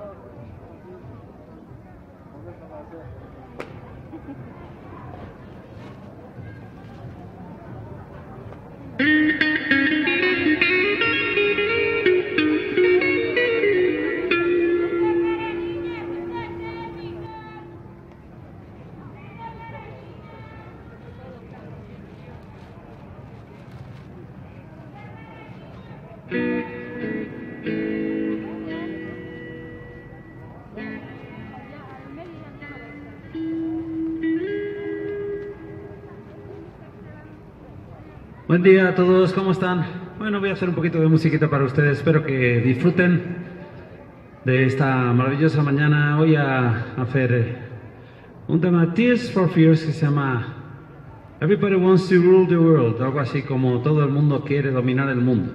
Buen día a todos, ¿cómo están? Bueno, voy a hacer un poquito de musiquita para ustedes, espero que disfruten de esta maravillosa mañana. Voy a hacer un tema Tears for Fears que se llama Everybody Wants to Rule the World, algo así como todo el mundo quiere dominar el mundo.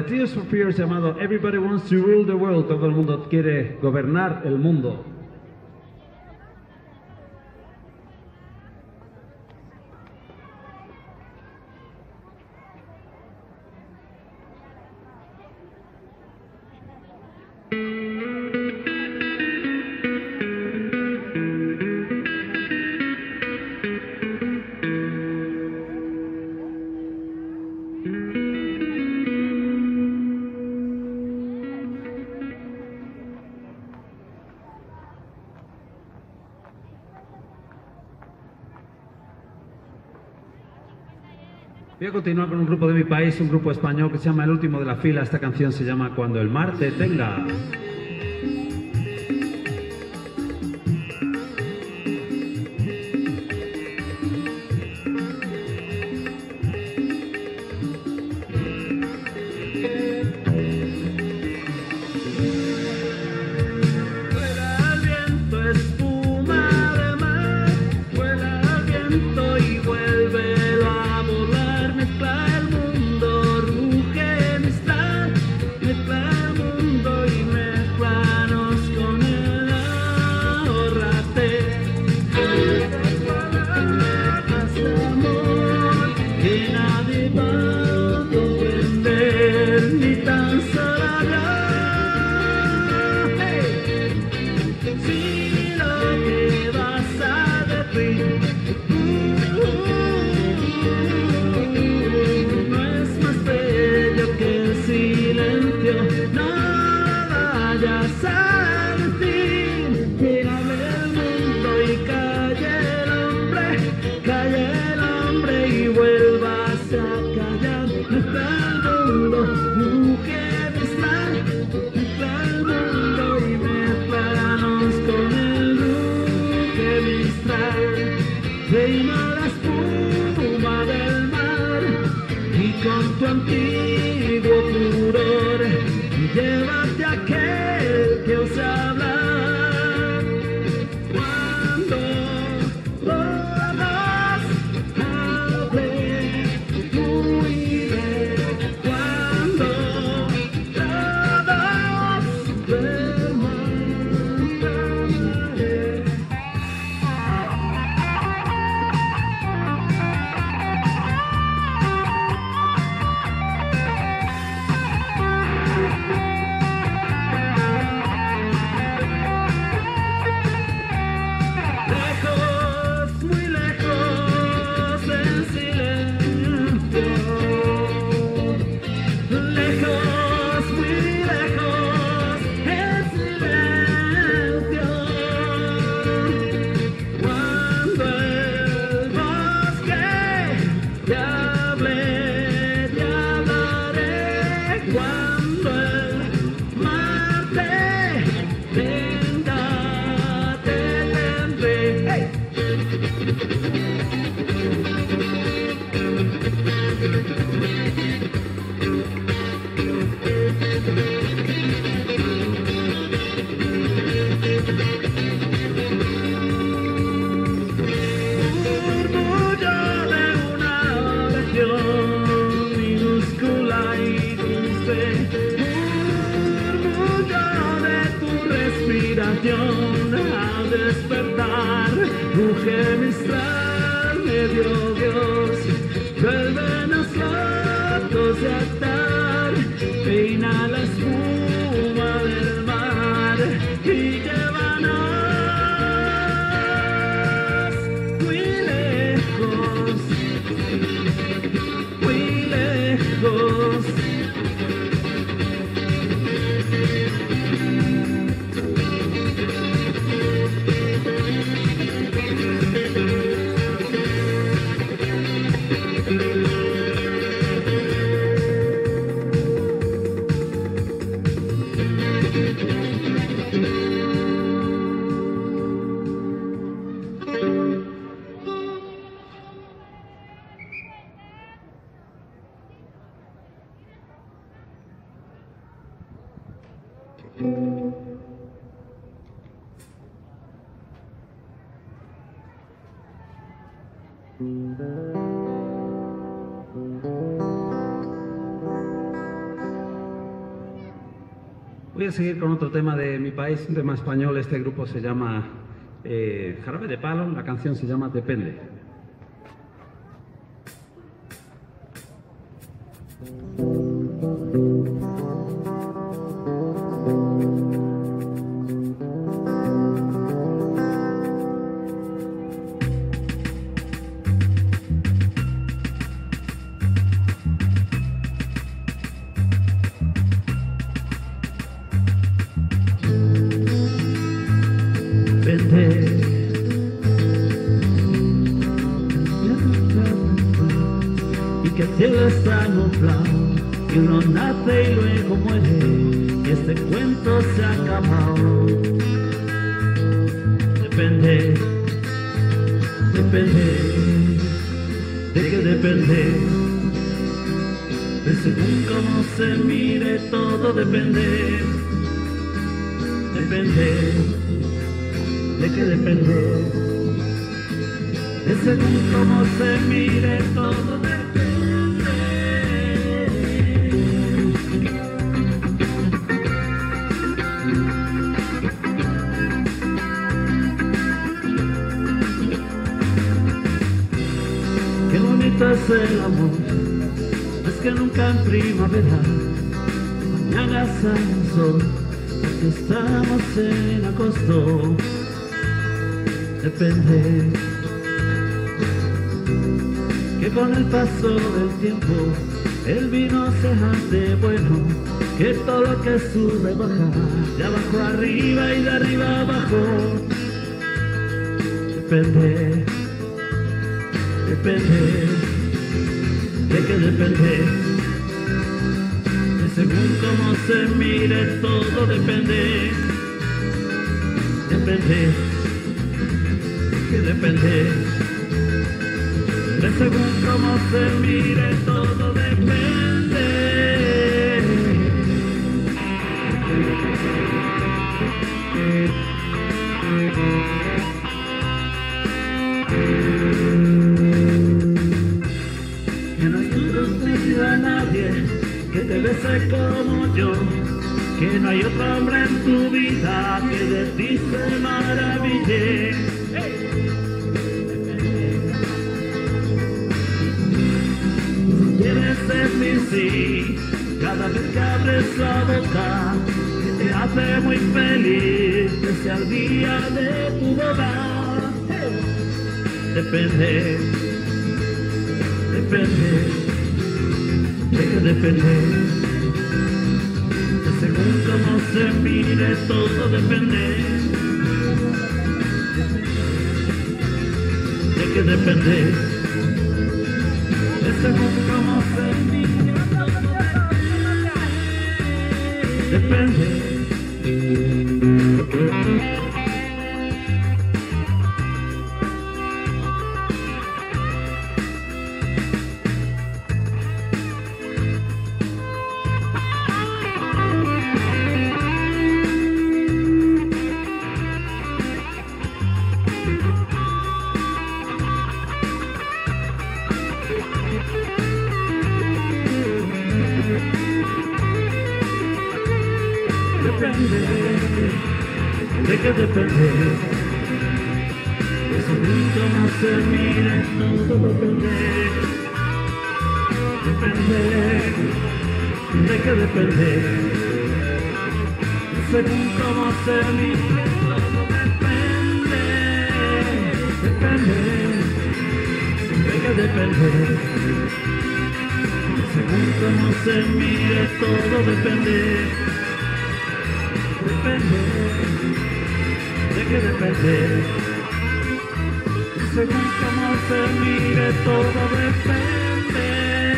Tears for Fears llamado Everybody Wants to Rule the World. Todo el mundo quiere gobernar el mundo. Voy a continuar con un grupo de mi país, un grupo español que se llama El Último de la Fila. Esta canción se llama Cuando el mar te tenga. Al despertar, ruge Mistral, me dio Dios, vuelven los locos de atar, peina la espuma del mar y llévanos muy lejos, muy lejos. Voy a seguir con otro tema de mi país, un tema español. Este grupo se llama Jarabe de Palo, la canción se llama Depende. Y que el cielo está nublado, que uno nace y luego muere, y este cuento se ha acabado. Depende, depende, de que depende, de según cómo se mire todo depende, depende, de que depende, de según cómo se mire todo depende. Qué bonito es el amor, es que nunca en primavera mañana sale el sol, porque estamos en agosto. Depende, que con el paso del tiempo el vino se hace bueno, que todo lo que sube baja, de abajo arriba y de arriba abajo. Depende, depende, de que depende, de según cómo se mire todo depende, depende, de que depende, de según cómo se mire todo depende. Que no hay a nadie que te bese como yo, que no hay otro hombre en tu vida que de ti se maraville. Quieres ser mi sí, cada vez que abres la boca, que te hace muy feliz, que sea el día de tu boda. Depende, depende, de que depende, de según cómo se mire todo depende, de que depende, de según cómo se mire todo depende. Depende, de que depende, de según cómo se mire todo depende, depende, de que depende, de según cómo se mire todo depende, depende, de que depende, de según cómo se mire todo depende. Depende, de que depende, según cómo se mire todo depende.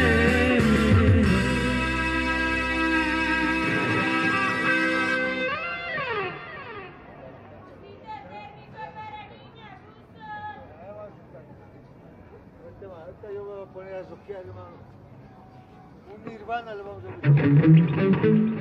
Ahorita yo voy a poner a soquear, hermano. Un Nirvana le vamos a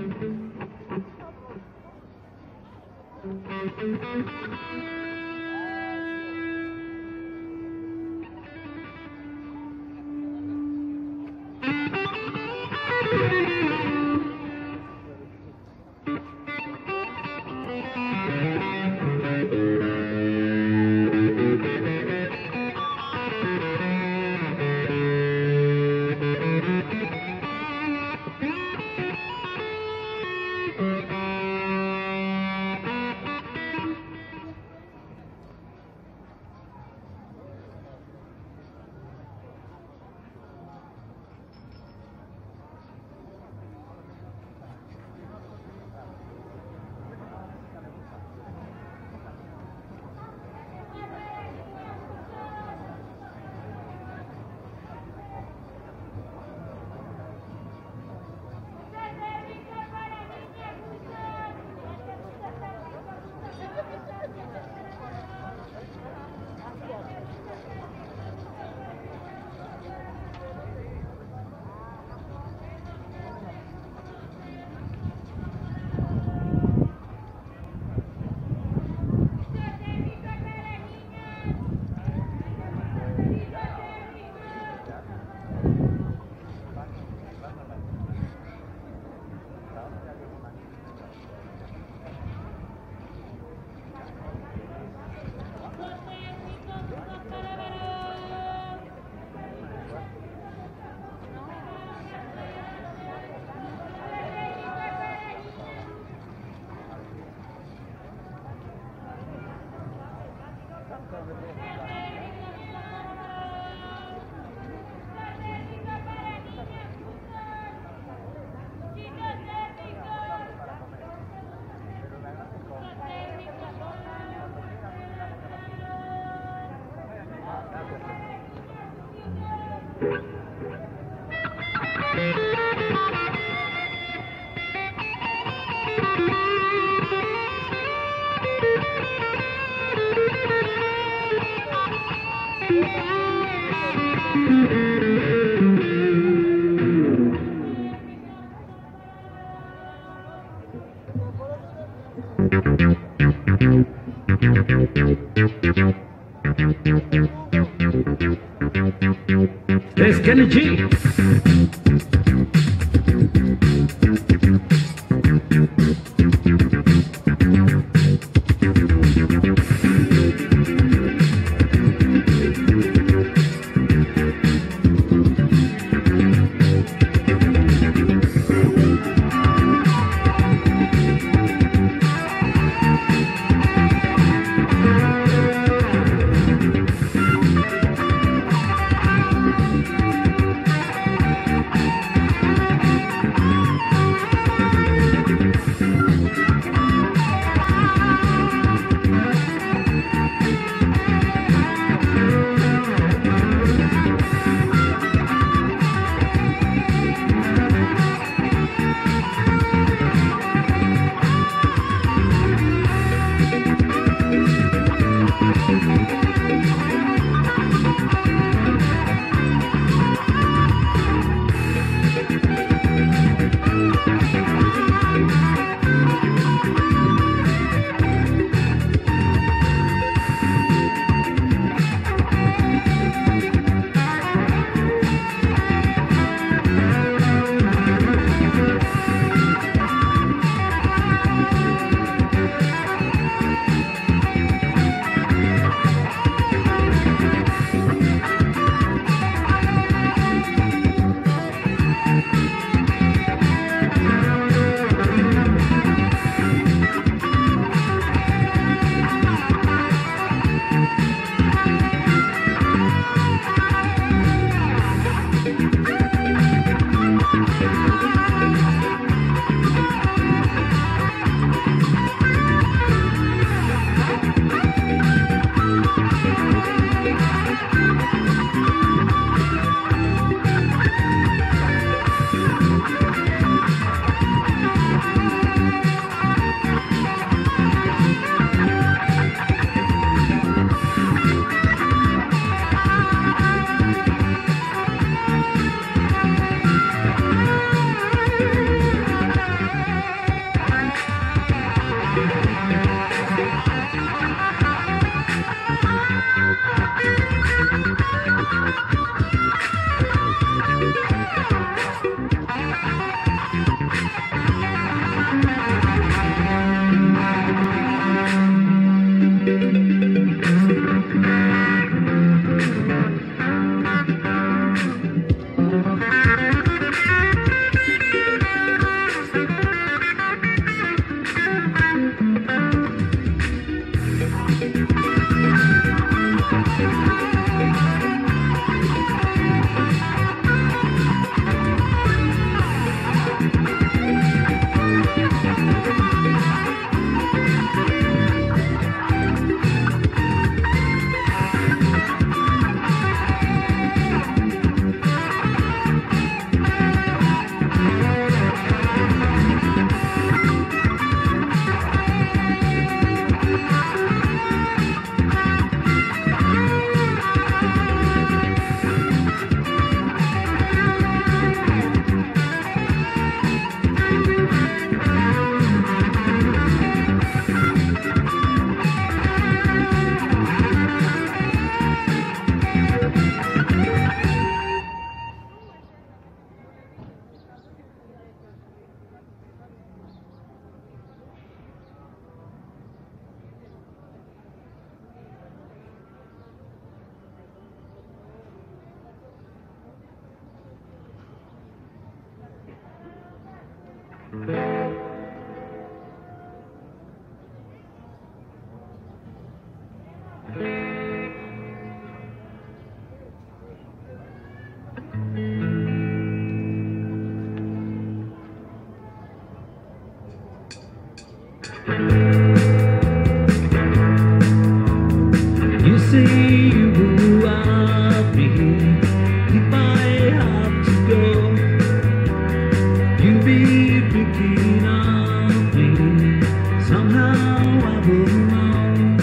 Es Kenny G. You see who I'll be if I have to go. You'll be thinking of me. Somehow I will know.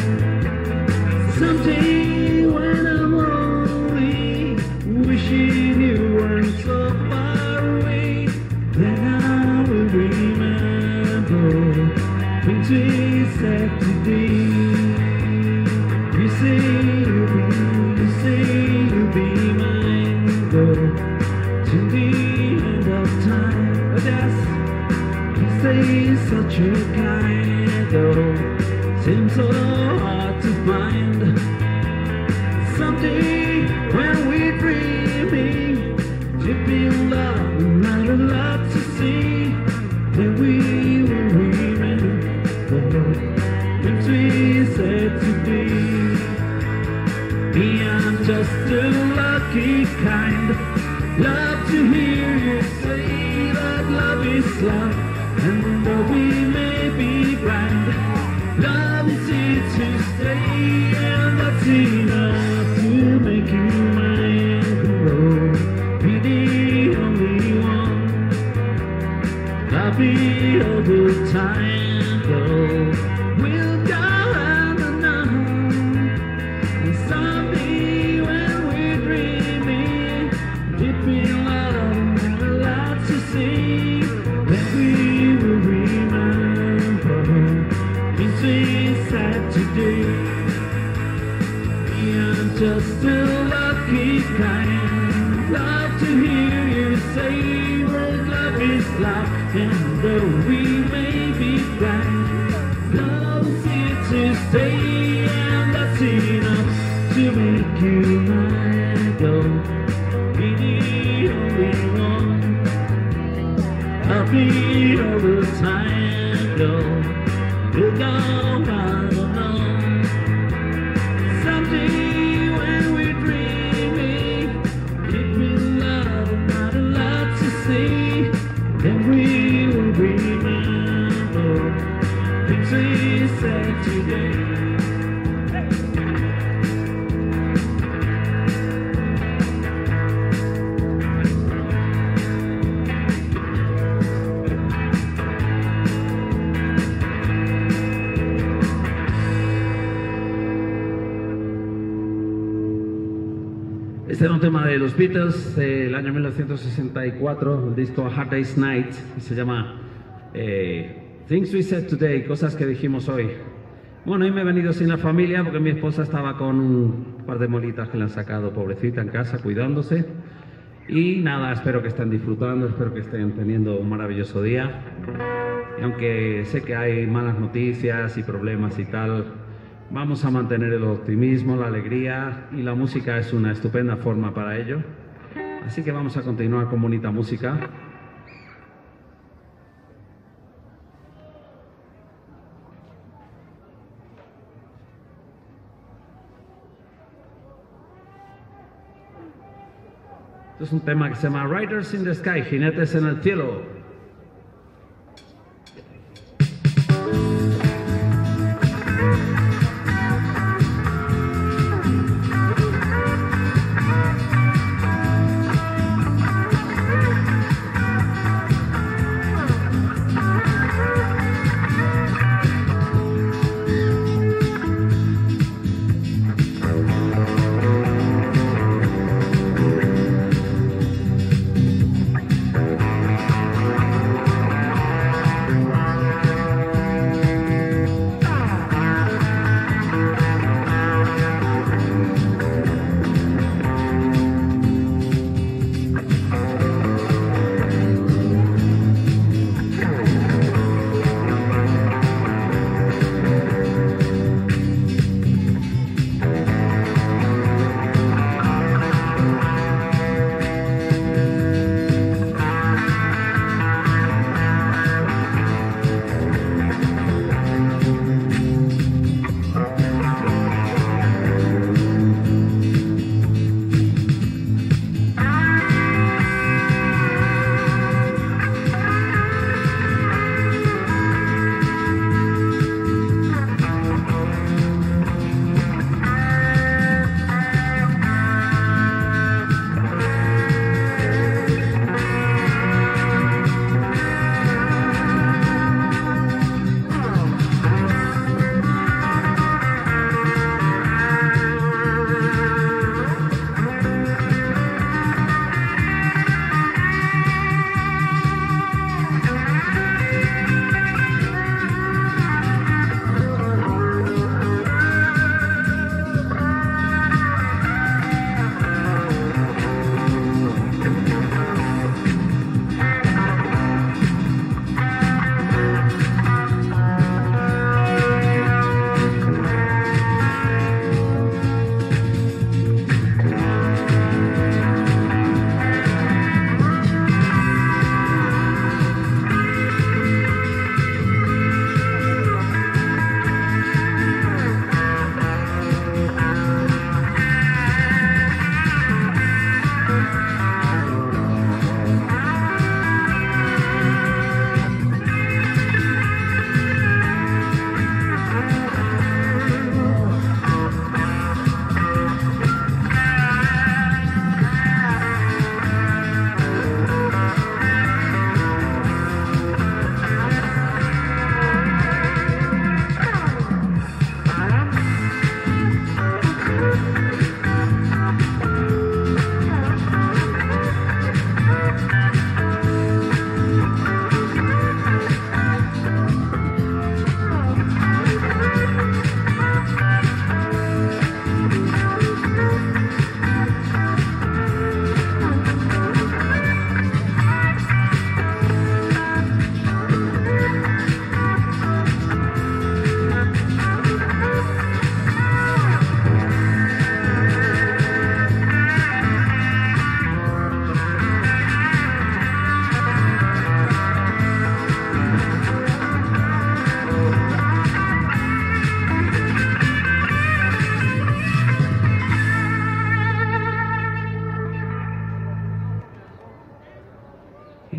Someday when I'm lonely, wishing you weren't so far away, then I will remember. between Saturday. You say you'll be mine, girl, to the end of time. But that's, you say such a kind, girl, seems so hard to find. Someday when we're dreaming, deep in love, not a lot to see, then we will remember things we said today. Me, I'm just a lucky kind, love to hear you say that love is love, and though we may be blind, love is here to stay, and that's enough to make you mine. Oh, be the only one, I'll be all the time, girl. We'll go hand in hand, and someday when we're dreaming, deep in love, not a lot to see, then we will remember things we said today. I'm just a lucky kind, love to hear you say that love is love, and though we may be blind, love is here to stay, and that's enough to make you mine, girl. Be the only one, I'll be all the time, girl. We'll go on and on. Someday when we're dreaming, deep in love, not a lot to see, then we will remember things we said today. Este era un tema de los Beatles del año 1964, el disco Hard Day's Night, y se llama Things We Said Today, cosas que dijimos hoy. Bueno, hoy me he venido sin la familia porque mi esposa estaba con un par de molitas que le han sacado, pobrecita, en casa, cuidándose. Y nada, espero que estén disfrutando, espero que estén teniendo un maravilloso día. Y aunque sé que hay malas noticias y problemas y tal, vamos a mantener el optimismo, la alegría, y la música es una estupenda forma para ello. Así que vamos a continuar con bonita música. Esto es un tema que se llama Riders in the Sky, jinetes en el cielo.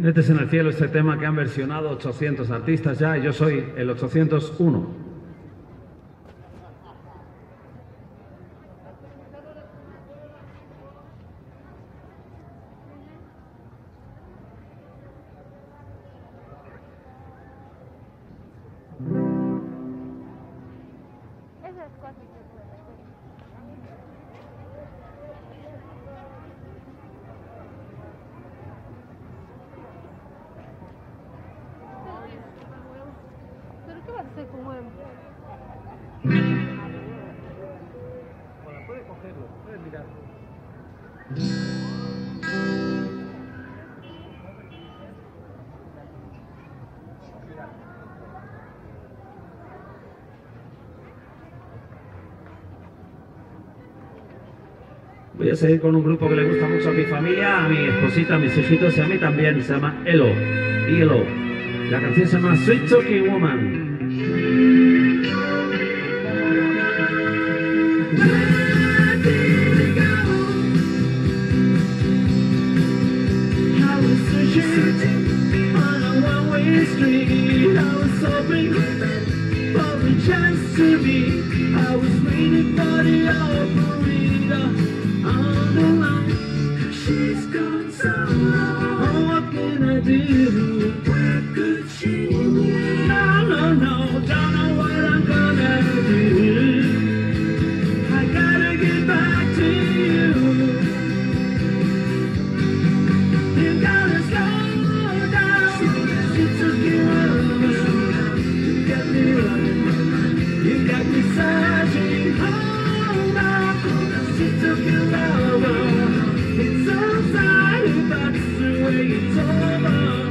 Jinetes en el cielo, este tema que han versionado 800 artistas ya, y yo soy el 801. Voy a seguir con un grupo que le gusta mucho a mi familia, a mi esposita, a mis hijitos y a mí también. Se llama Elo. La canción se llama Sweet Talking Woman. She's gone so long. What can I do? Where could she be? No, don't know what I'm gonna do. I gotta get back to you. You gotta slow down. She took you over. You got me running. You got me searching. Hold on. She took you over. It's so sad, that's the way it's over.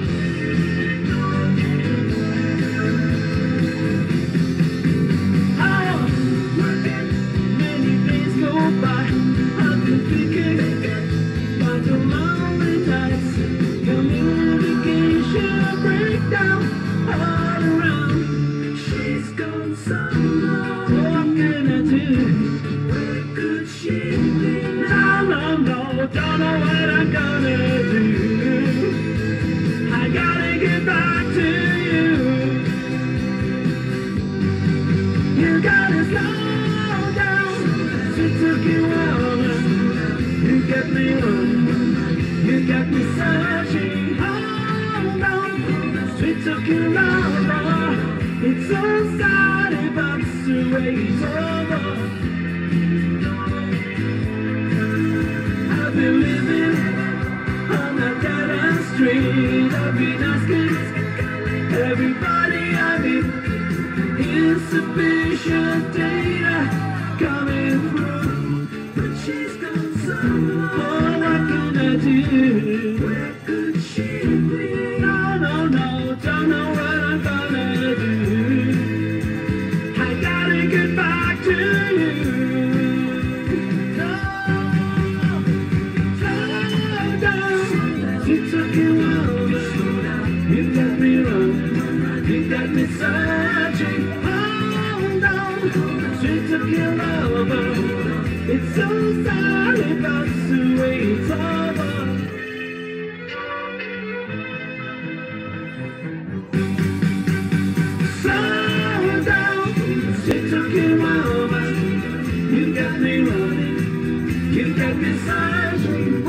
Oh, many days go by. I've been thinking about the lonely nights. Communication breakdown all around. She's gone so long. What can I do? Where could she be? No, don't know what I'm gonna do. I gotta get back to you. You gotta slow down. She took you over. You got me running. You got me searching. Hold on. She took you over. It's so sad, but it's the way it's over. I've been living on a dead end street. I've been asking everybody I meet, insufficient data coming through. But she's gone so long. Oh, what can I do? Where could she be? No, don't know what I'm gonna do. I gotta get back to you. She took you over. You got me running. You got me searching. Hold on. She took you over. It's so sad, that's the way it's over. Slow down. She took you over. You got me running. You got me searching.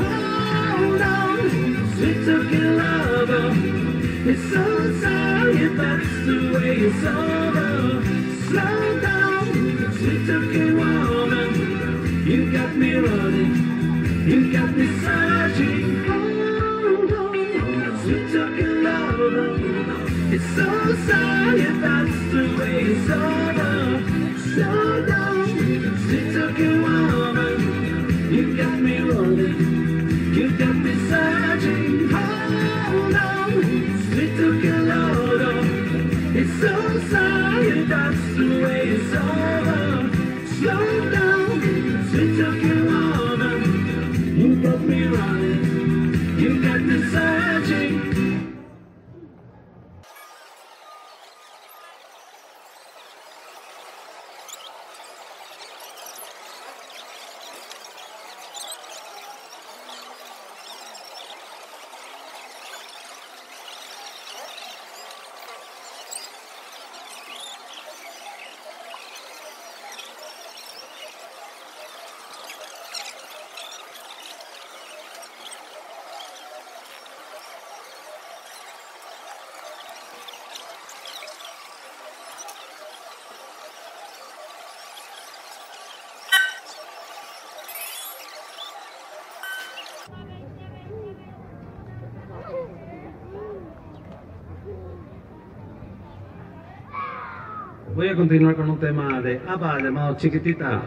She took your lover. It's so sorry, that's the way it's over. Slow down. She took your woman. You got me running. You got me searching. Hold on. She took your lover. It's so sorry, that's the way it's over. Slow down. She took your woman. You got me running. You got me searching. Hold on. She took your lover. It's so sorry, that's the way it's over. Slow down. She took your woman. You got me running. You got me searching. Voy a continuar con un tema de ABBA llamado Chiquitita.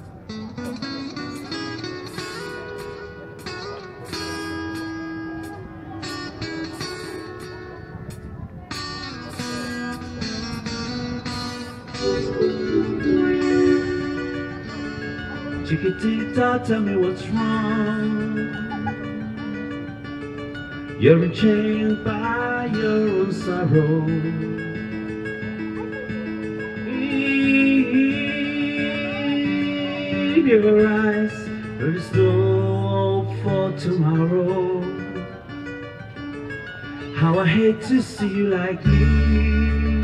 Chiquitita, tell me what's wrong. You're enchained by your own sorrow. In your eyes, there is no hope for tomorrow. How I hate to see you like this.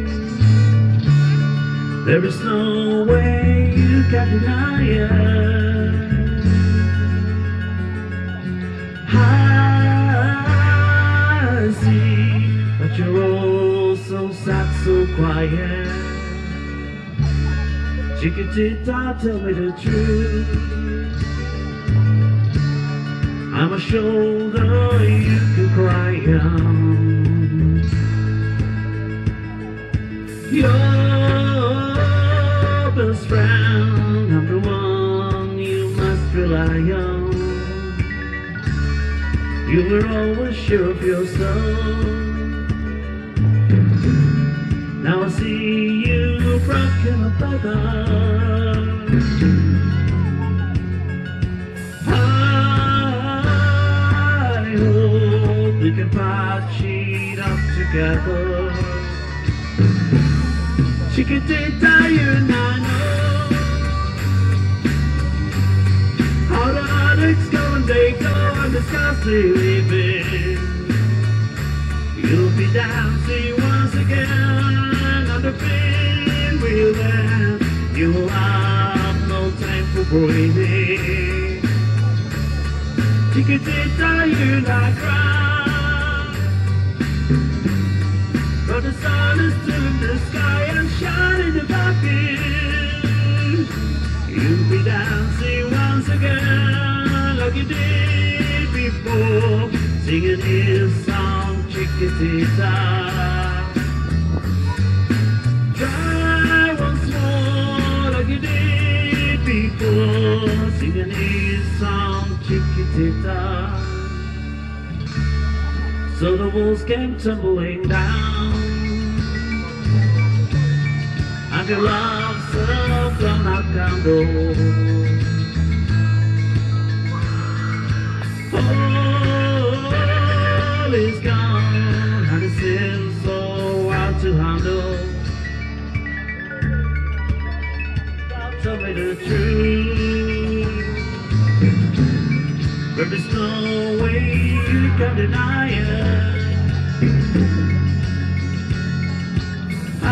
There is no way you can deny it. I see that you're all so sad, so quiet. Chiquitita, tell me the truth. I'm a shoulder you can cry on. Your best friend, I'm the one you must rely on. You were always sure of yourself. Now I see you broken apart. I hope we can patch it up together. Chiquitita, you and I know how the heartaches go and they go and the skies they live in. You'll be dancing once again on the big wheel and you'll have no time for breathing. Chiquitita, you and I cry, but the sun is still in the sky and shining above you. You'll be dancing once again like you did before, singing his song, Chiquitita. Try once more like you did before, singing his song, Chiquitita. So the walls came tumbling down, and your love served on our candle. All is gone, and it seems so hard to handle. Tell me the truth. There is no way you can deny it. I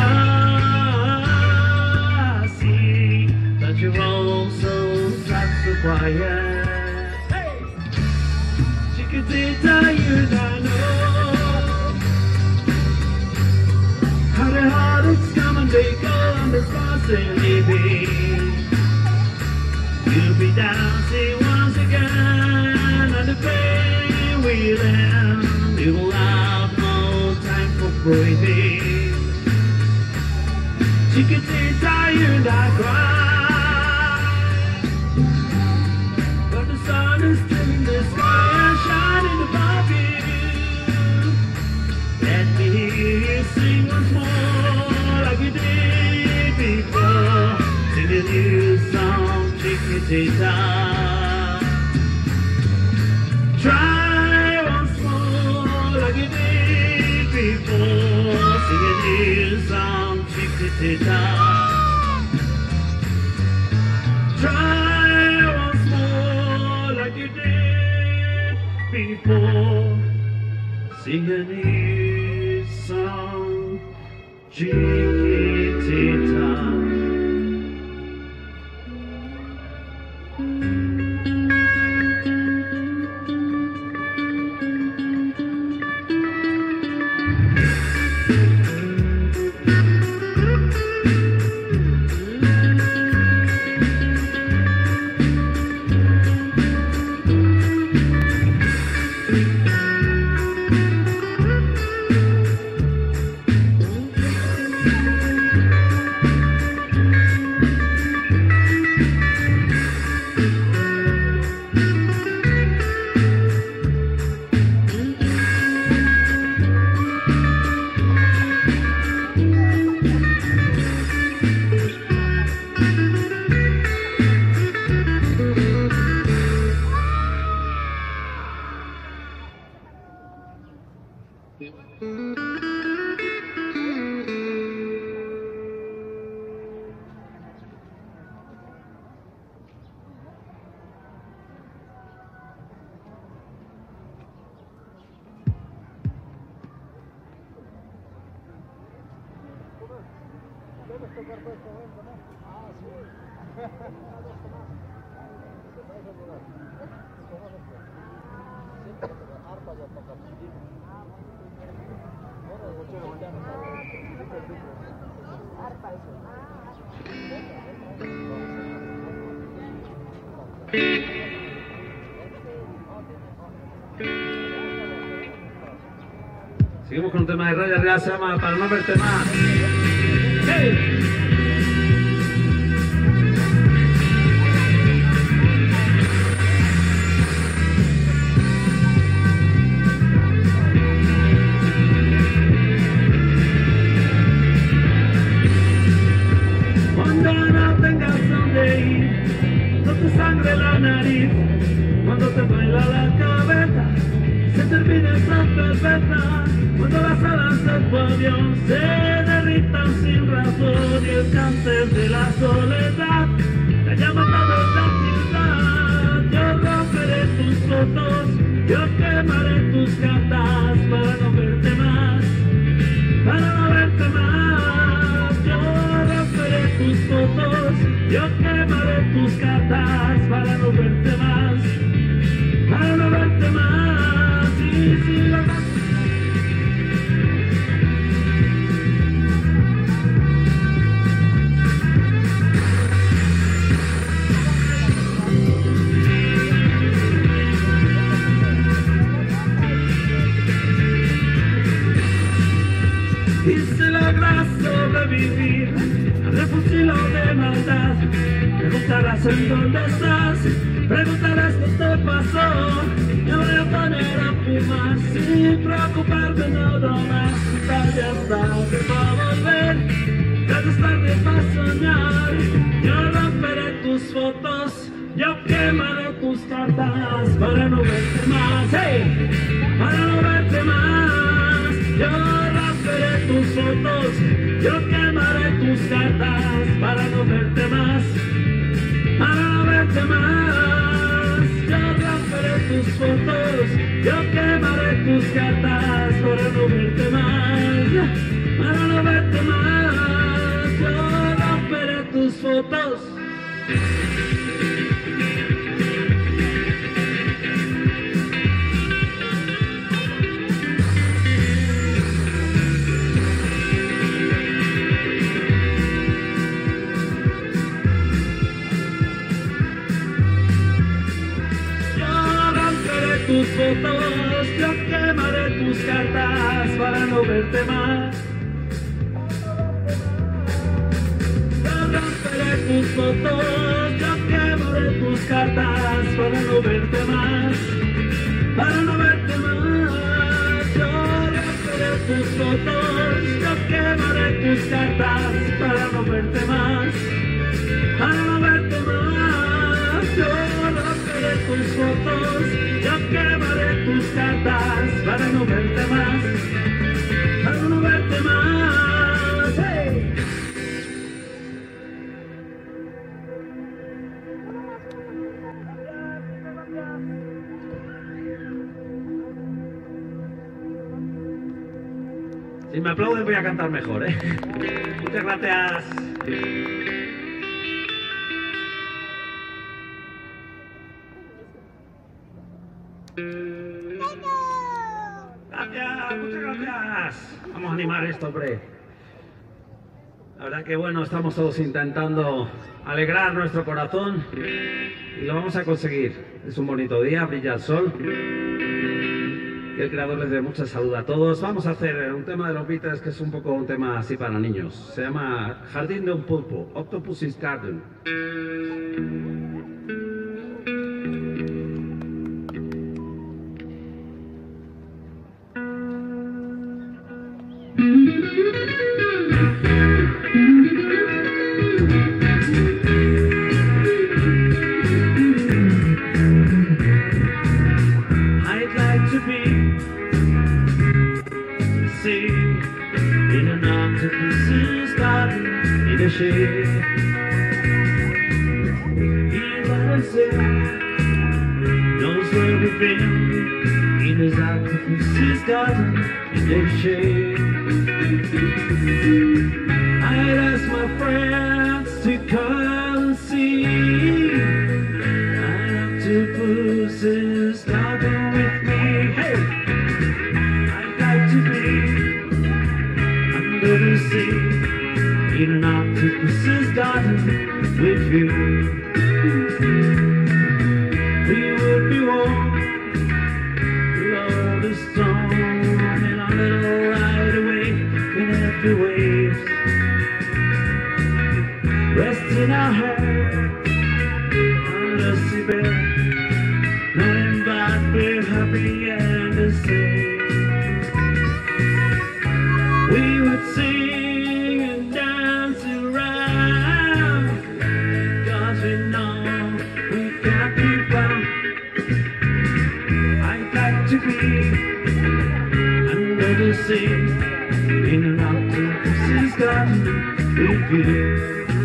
see that you're all so sad, so quiet. Hey! Chiquitita, you and I know how the heartaches come and they go and the stars they leaving. You'll be dancing once again on the plane wheel and you will have no time for breathing. Chiquitita, you and I cry, but the sun is still in the sky and shining above you. Let me hear you sing once more like you did before, sing a new song, Chiquitita. Try once more like you did before, sing a new song, Chiquitita. Try once more like you did before, sing a new song, Chiquitita. ¿Debes tocar pues con él también? Ah, sí. ¿Te parece jugar? ¿Cómo no fue? Siempre que toca arpa ya toca pidín. Bueno, el bochero mañana arpa eso. Seguimos con un tema de Raya Real, se llama Para no verte más. ¡Hey! Cuando no tengas dónde ir, no te sangre la nariz, cuando te duela la cabeza, se termina esa perfecta, cuando las alas de tu avión se derritan sin razón y el cáncer de la soledad te haya matado la ciudad. Yo romperé tus fotos, yo quemaré tus cartas para no verte más, para no verte más. Yo romperé tus fotos, yo quemaré tus cartas para no verte más, para no verte más. Sí, sí, la y si logras sobrevivir al refugio de maldad, preguntarás en dónde estás, preguntarás qué te pasó. Me voy a poner a fumar sin preocuparme nada más. Ya es tarde para volver, ya es tarde para soñar. Yo romperé tus fotos, yo quemaré tus cartas para no verte más, hey, para no verte más. Yo romperé tus fotos, yo quemaré tus cartas para no verte más, para no verte más. Yo romperé tus fotos, yo quemaré tus cartas para no verte más, para no verte más. Yo romperé tus fotos. Tus fotos, yo quemaré tus cartas para no verte más. Yo romperé tus fotos, yo quemaré tus cartas para no verte más, para no verte más. Yo romperé tus fotos, yo quemaré tus cartas para no verte más, para no verte más. Yo romperé tus fotos, yo quemaré tus cartas para no verte más, para no verte más. Hey. Si me aplauden voy a cantar mejor, ¿eh? Muchas gracias. Gracias, muchas gracias. Vamos a animar esto, hombre. La verdad que bueno, estamos todos intentando alegrar nuestro corazón y lo vamos a conseguir. Es un bonito día, brilla el sol. Que el Creador les dé mucha salud a todos. Vamos a hacer un tema de los Beatles que es un poco un tema así para niños. Se llama Jardín de un pulpo, Octopus's Garden. Knows where we've been in his octopus's garden in the shade. I'd ask my friends to come and see. An octopus is talking with me. Hey, I'd like to be under the sea in an octopus's garden with you. We would be warm through all the storm in our little ride away in happy waves, resting our head on the seabed, knowing that we're happy and the same. We would sing and dance around, 'cause we know we can't be found. I'd like to be under the sea in an octopus's garden with you.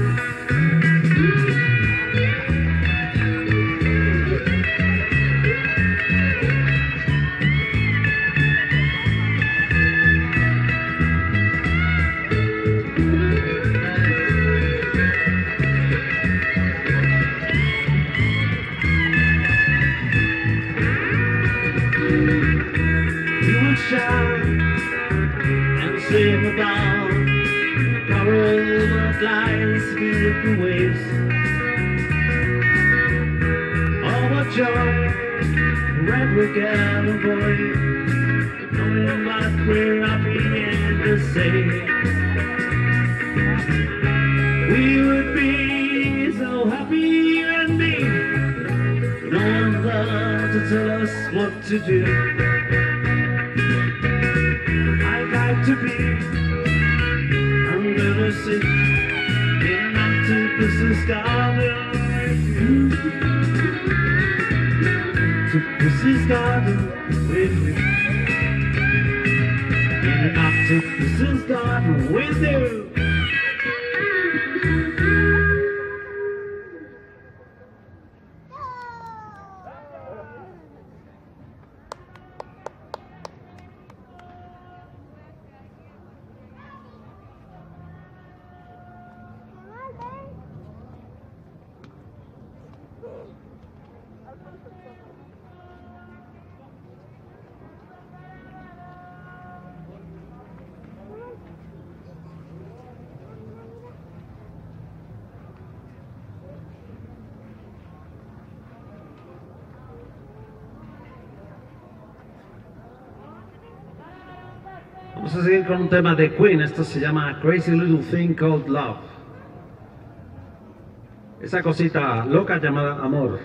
Shine and sing about coral butterflies, beautiful waves. Oh, what joy when we get a boy, knowing that we're happy and the same. We would be so happy, you and me, no one there to tell us what to do. To be under the sea in an octopus's garden with you. Octopus's garden with you. In an octopus's garden with you. Vamos a seguir con un tema de Queen, esto se llama Crazy Little Thing Called Love. Esa cosita loca llamada amor.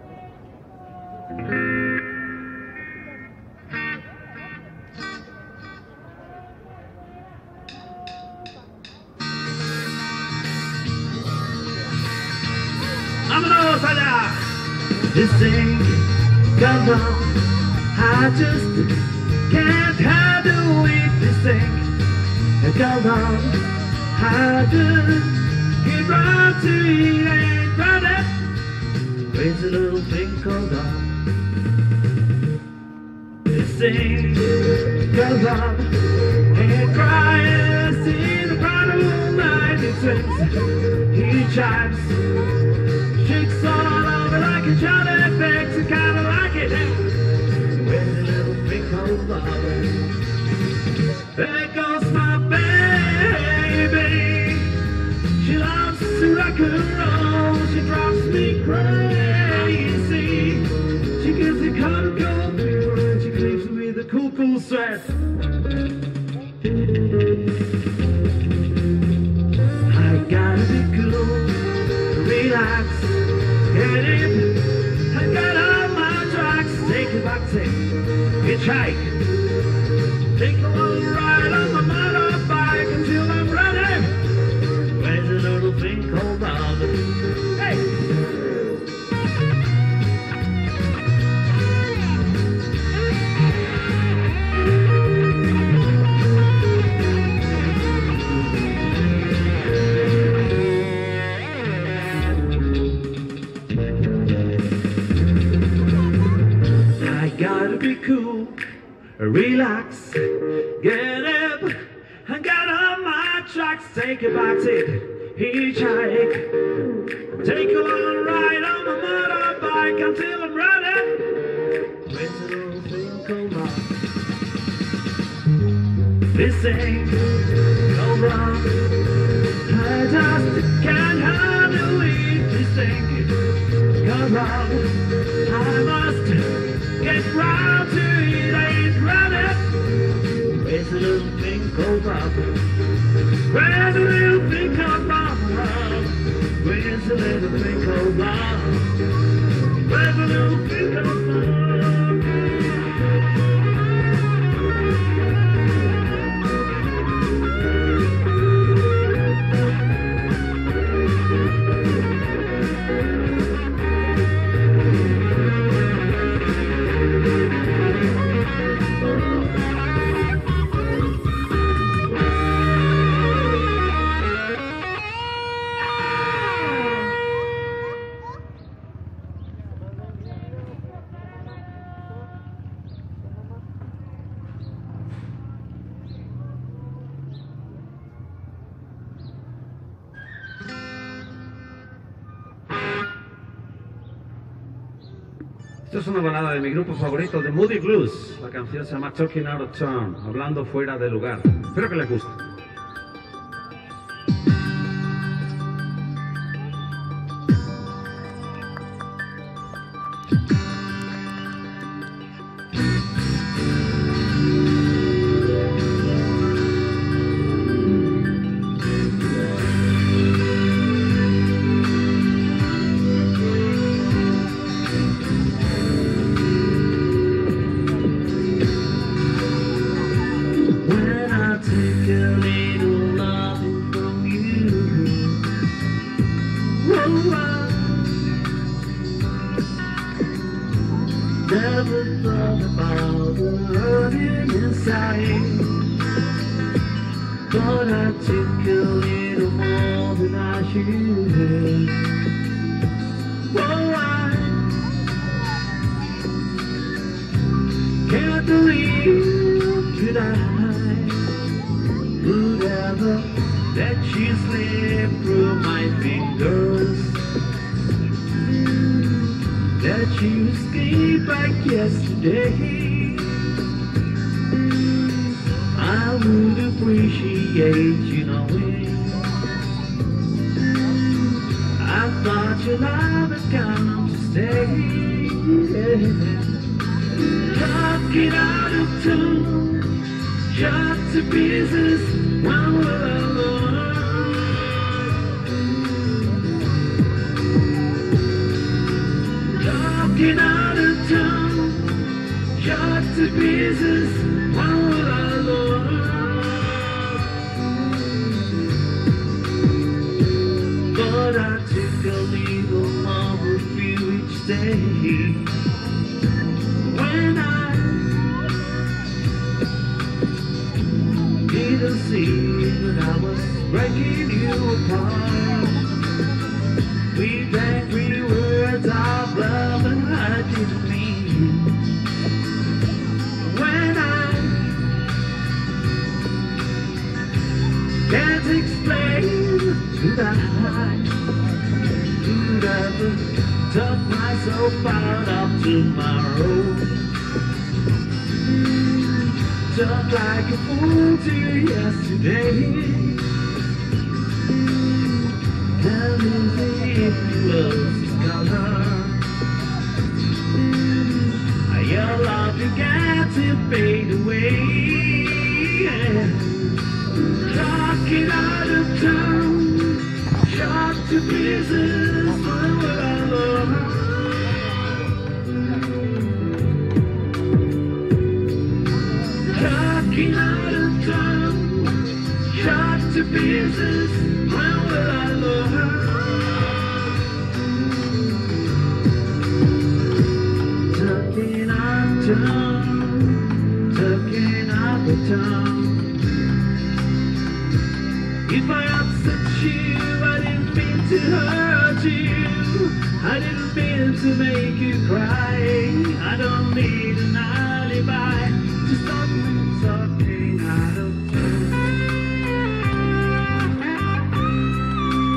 ¡Vámonos allá! This thing called love, I just can't handle it. This thing called love, I just get round to it and run it. Crazy little thing called love. This thing called love, it cries in the bottle night. It swings, he chimes, shakes all over like a child effects. I kinda like it. Crazy little thing called love. There goes my baby. She loves to rock and roll. She drives me crazy. She gives me cold, cold feel, and she cleaves me with a cool, cool sweat. I gotta be cool, relax, get in. I got all my tracks. Take it back, take hitchhike. Take a little ride on my motorbike until I'm ready. Where's a little thing called love? Hey! I gotta be cool, relax, get up, I got on my tracks, take a back seat, hitchhike, take a long ride on my motorbike until I'm running. Where's the little thing called love? This ain't no wrong. I just can't handle it. This ain't no wrong. I must get round to it. I ain't running. Where's the little thing called love? Where's the little thing called love? Where's the little thing called love? Where's the little thing called love? Esto es una balada de mi grupo favorito, de Moody Blues. La canción se llama Talking Out of Turn, hablando fuera de lugar. Espero que les guste. Never thought about the hurting inside, but I took a little more than I should. Oh, I can't believe that I would ever let you slip through my fingers, let you escape like yesterday. I would appreciate you knowing I thought your love had come to stay. Talking out of tune, shot to pieces, one word alone. Talking out of town, shot to pieces, one word alone. But I took a little more of you each day. When I didn't see that I was breaking you apart with angry words of love and I didn't mean. When I can't explain that I could ever talk myself out of tomorrow, talk like a fool to you yesterday. Tell me if you lost color, your love began to fade away. Talking out of town, shot to pieces, one word alone. Talking out of town, shot to pieces, one word alone. Talking out of town. If I upset you, I didn't mean to hurt you. I didn't mean to make you cry. I don't need an alibi to stop me talking out of town.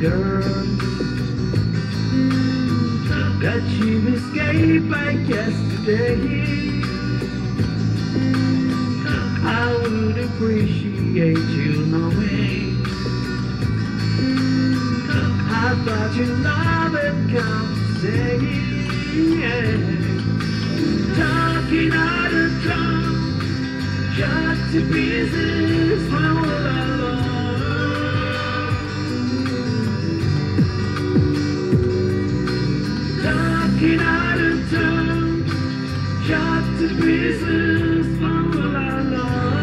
girl that you escaped like yesterday. I would appreciate you knowing I thought your love had come to stay. Talking out of drum, shot to pieces from all alone. Talking out of drum, shot to pieces from all alone.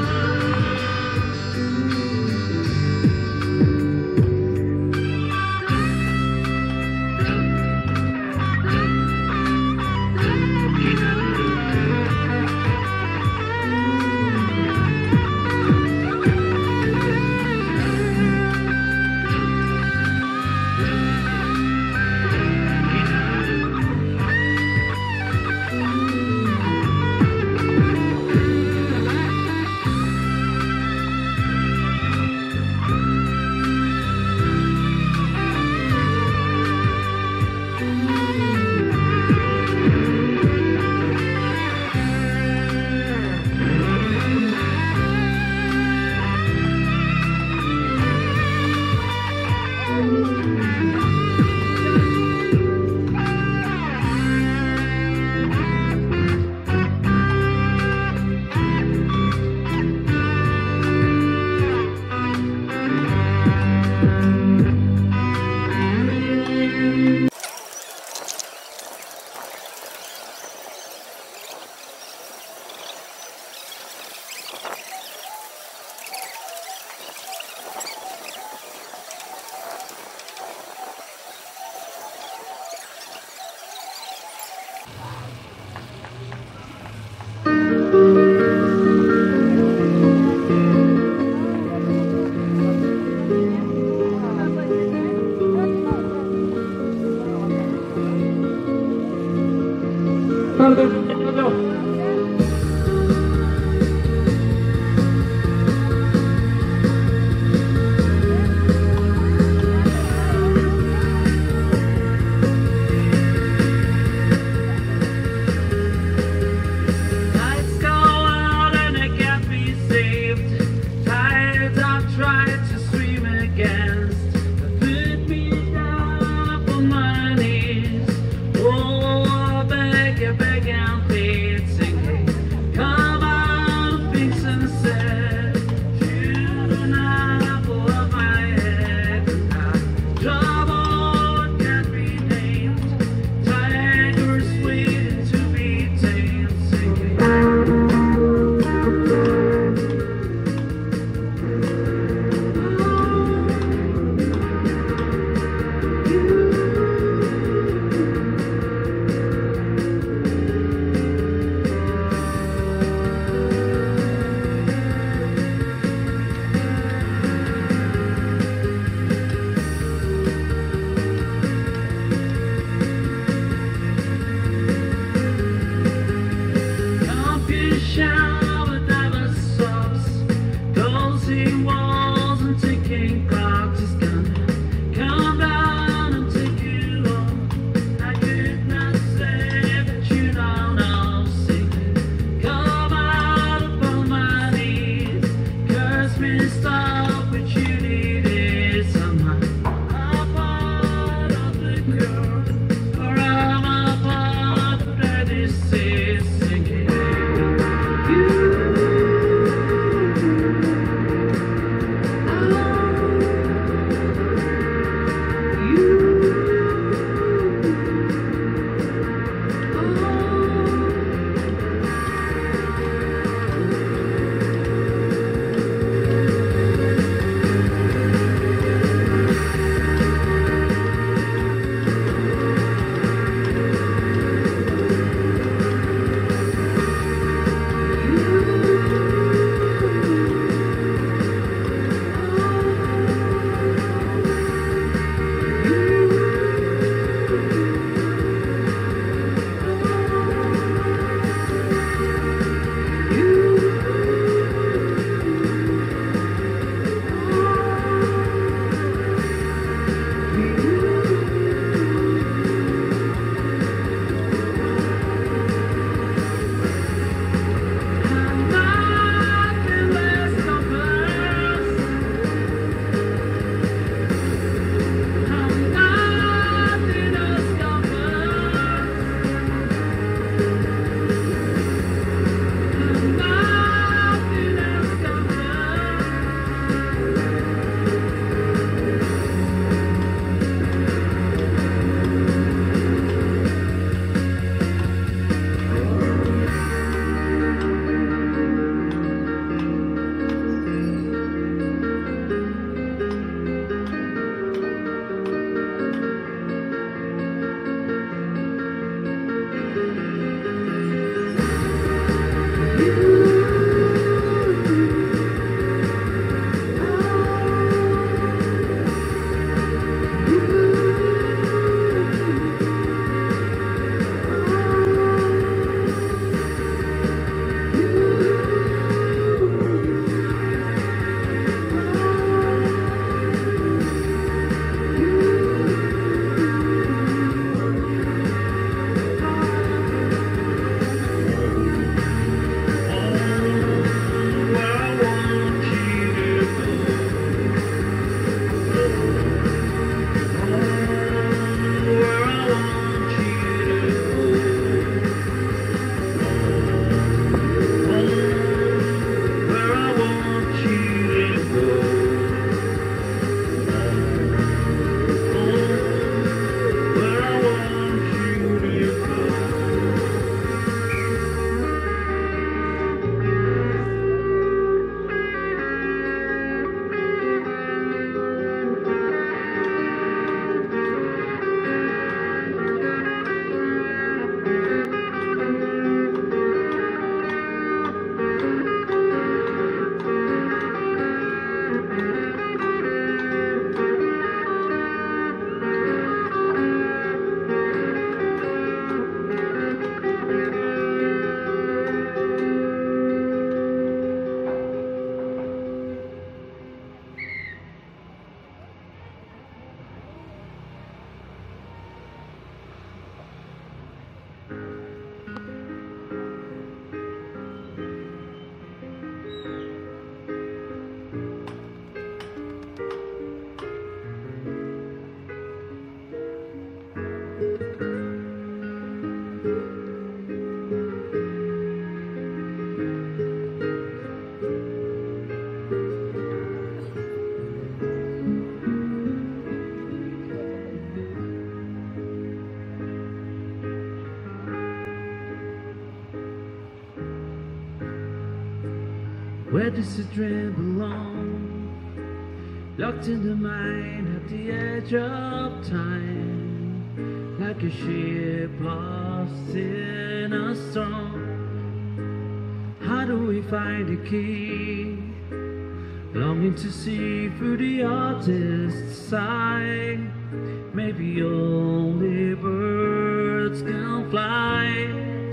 Where does the dream belong? Locked in the mind at the edge of time, like a ship lost in a storm. How do we find the key? Longing to see through the artist's eye. Maybe only birds can fly.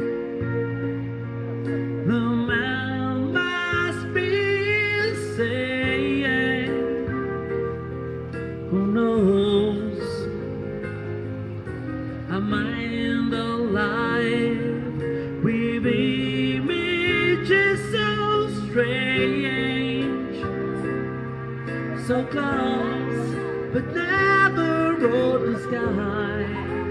The man must be saying, who knows? A mind alive with images so strange, so close but never wrote the sky.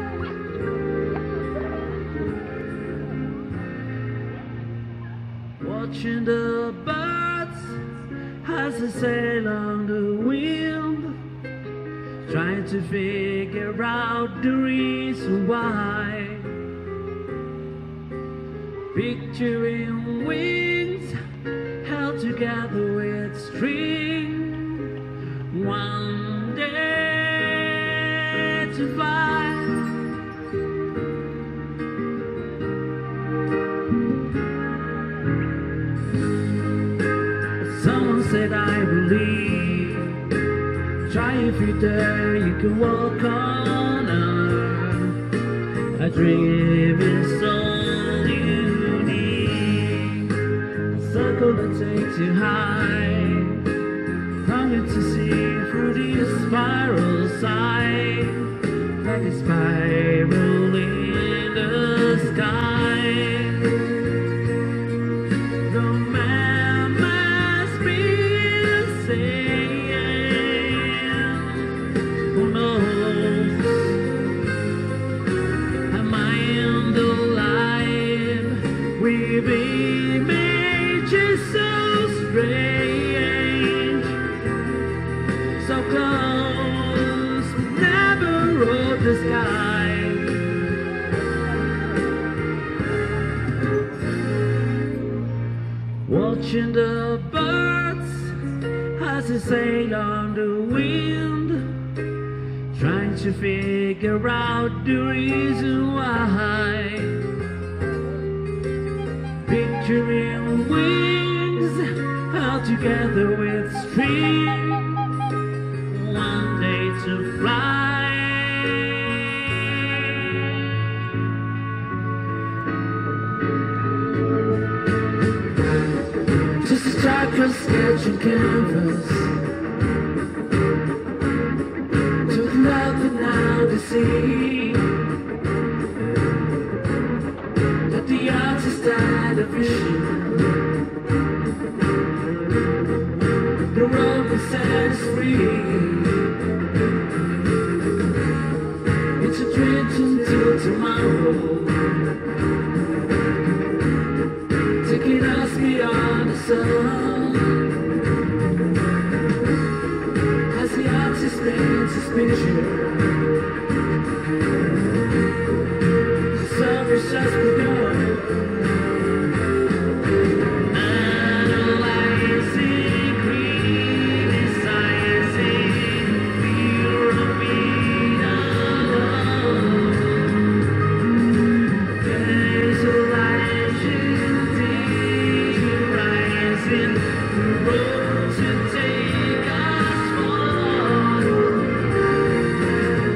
Watching the birds as they sail on the wind, trying to figure out the reason why. Picturing wings held together with string, one day to fly. Someone said I believe, try if you dare, you can walk on earth. A dream is all you need, a circle that takes you high, longing to see through the spiral side, like a spiral in the sky. The man must be saying, who knows? A mind alive with images so strange, so close, never wrote the sky. Watching the birds as they sail on the wind, trying to figure out the reason why. Picturing wings held together with string, one day to fly. Just a strike, a sketch and canvas, to the love and now the sea, that the artist died of vision. The road will set us free. It's a dream until tomorrow, taking us beyond the sun, as the artist paints his picture. The sun has just begun. Analyzing, criticizing, fear of being alone. Visualizing, theorizing, the road to take us forward.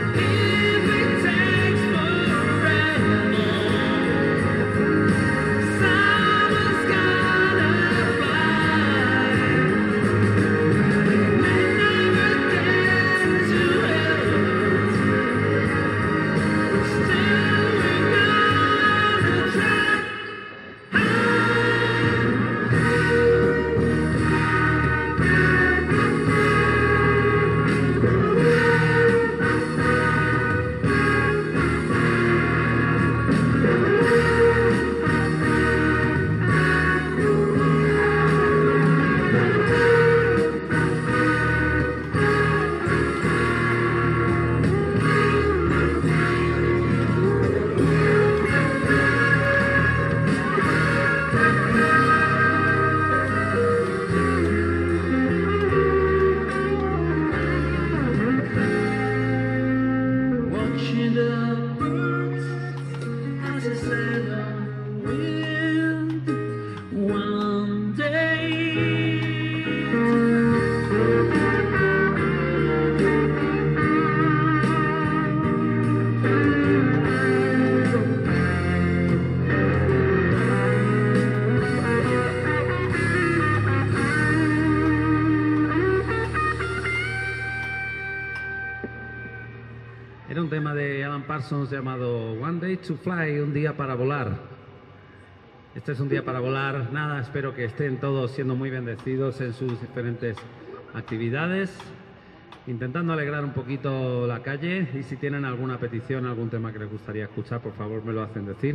Era un tema de Alan Parsons llamado One Day to Fly, un día para volar. Este es un día para volar. Nada, espero que estén todos siendo muy bendecidos en sus diferentes actividades, intentando alegrar un poquito la calle, y si tienen alguna petición, algún tema que les gustaría escuchar, por favor me lo hacen decir.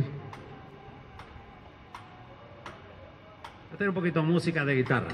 Voy a tener un poquito de música de guitarra.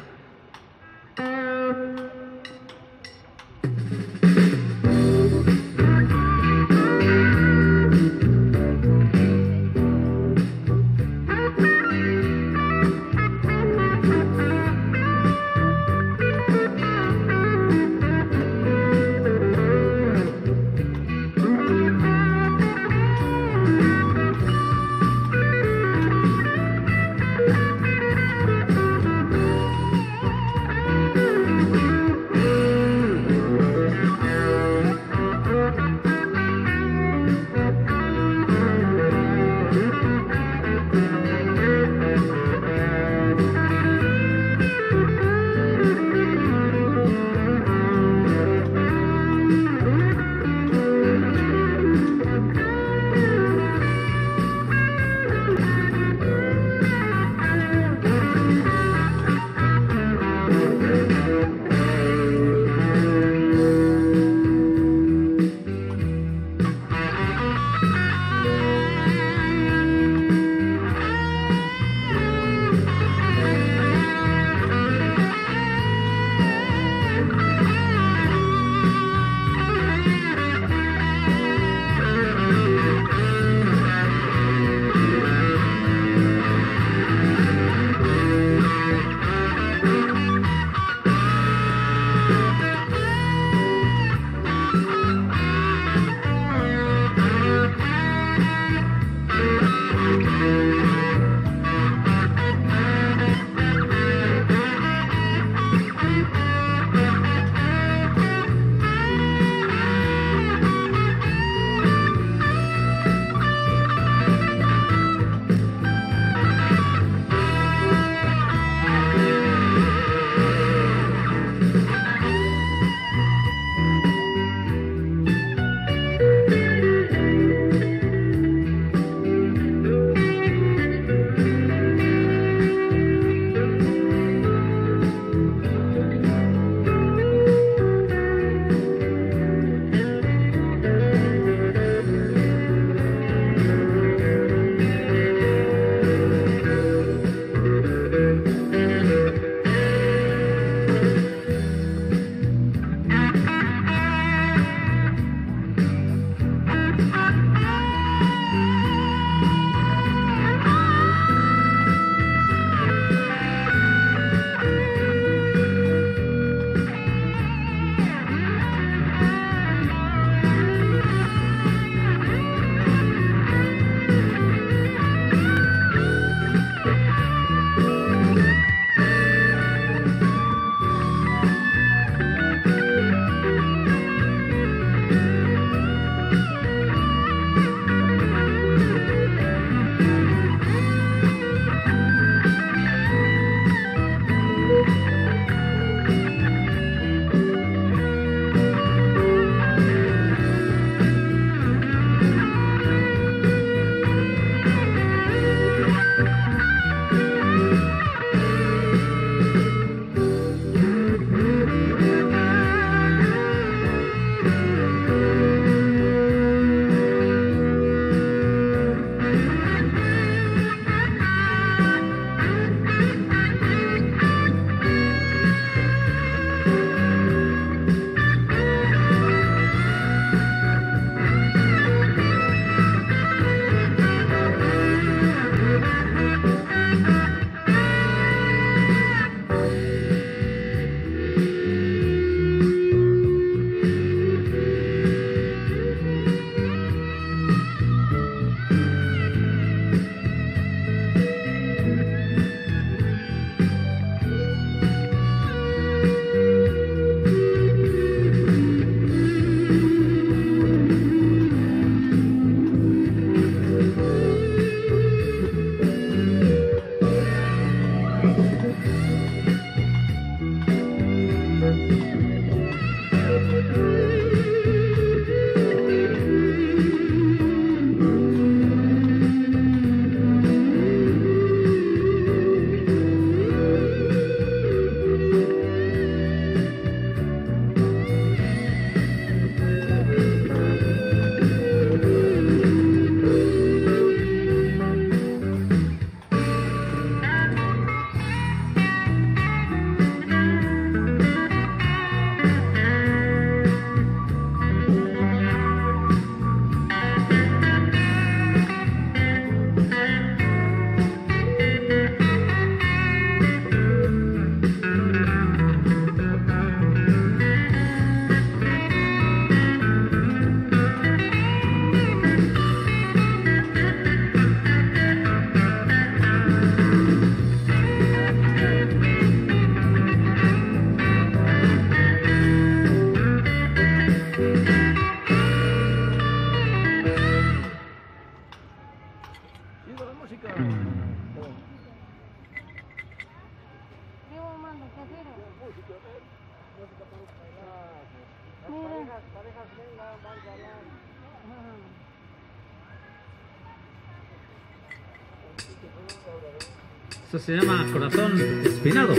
Esto se llama Corazón Espinado.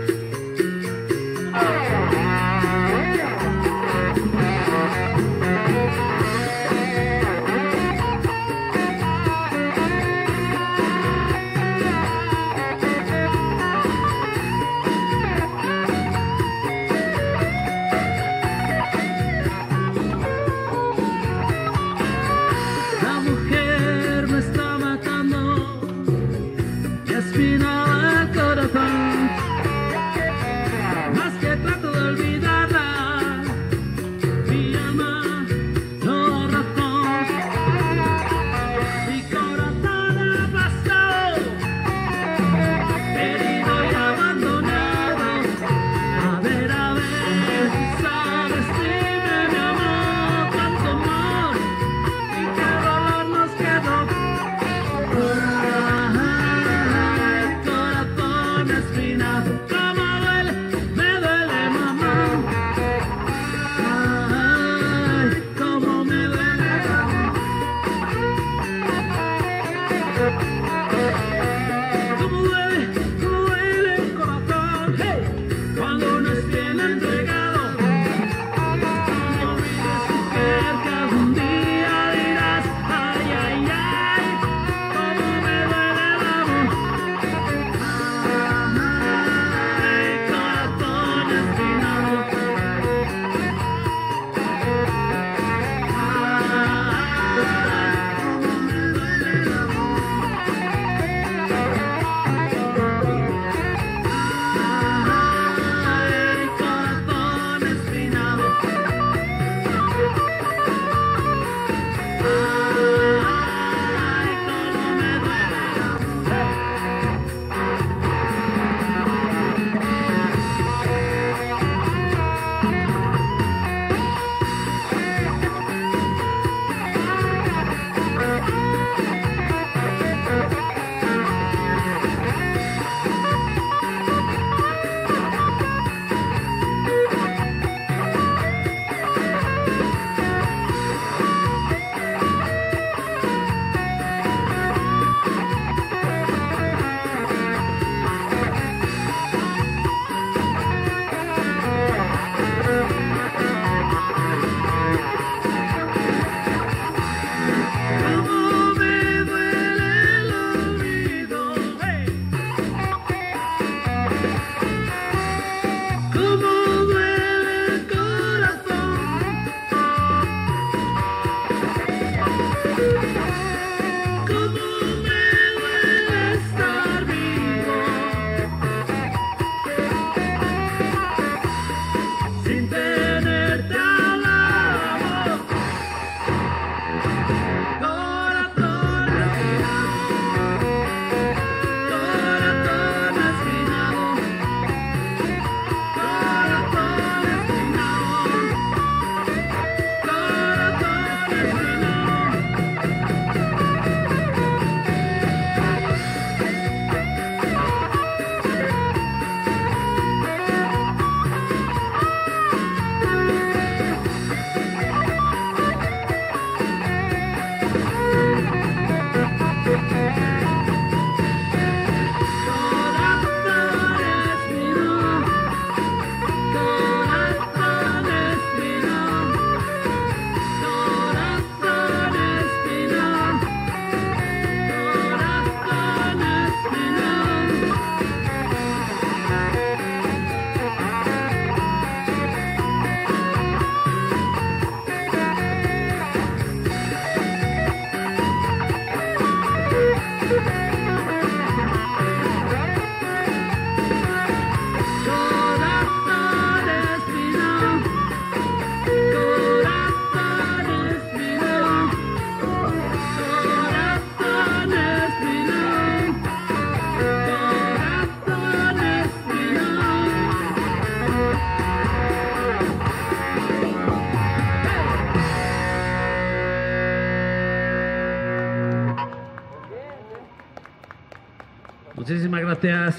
Muchísimas gracias.